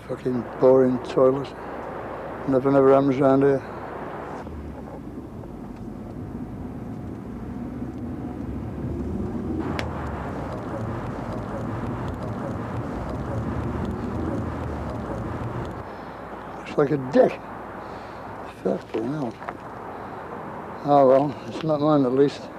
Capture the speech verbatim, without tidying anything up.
Fucking boring toilet. Nothing ever happens around here. Looks like a dick. Fucking hell. Oh well, it's not mine at least.